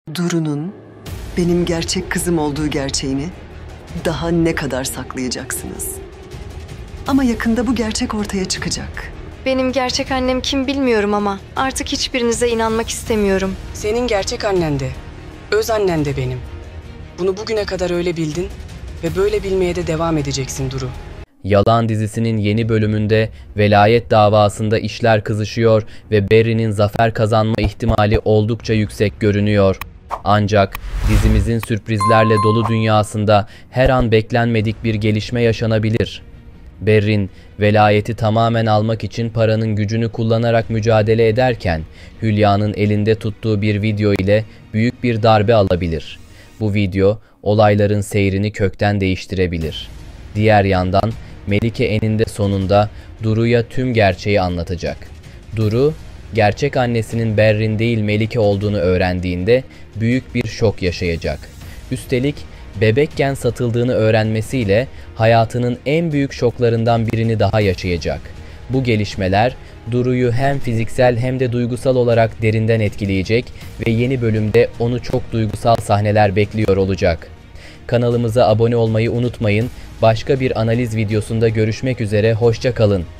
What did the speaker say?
Duru'nun benim gerçek kızım olduğu gerçeğini daha ne kadar saklayacaksınız? Ama yakında bu gerçek ortaya çıkacak. Benim gerçek annem kim bilmiyorum ama artık hiçbirinize inanmak istemiyorum. Senin gerçek annen de, öz annen de benim. Bunu bugüne kadar öyle bildin ve böyle bilmeye de devam edeceksin Duru. Yalan dizisinin yeni bölümünde velayet davasında işler kızışıyor ve Berrin'in zafer kazanma ihtimali oldukça yüksek görünüyor. Ancak dizimizin sürprizlerle dolu dünyasında her an beklenmedik bir gelişme yaşanabilir. Berrin, velayeti tamamen almak için paranın gücünü kullanarak mücadele ederken, Hülya'nın elinde tuttuğu bir video ile büyük bir darbe alabilir. Bu video, olayların seyrini kökten değiştirebilir. Diğer yandan, Melike eninde sonunda Duru'ya tüm gerçeği anlatacak. Duru, gerçek annesinin Berrin değil Melike olduğunu öğrendiğinde büyük bir şok yaşayacak. Üstelik bebekken satıldığını öğrenmesiyle hayatının en büyük şoklarından birini daha yaşayacak. Bu gelişmeler Duru'yu hem fiziksel hem de duygusal olarak derinden etkileyecek ve yeni bölümde onu çok duygusal sahneler bekliyor olacak. Kanalımıza abone olmayı unutmayın. Başka bir analiz videosunda görüşmek üzere, hoşça kalın.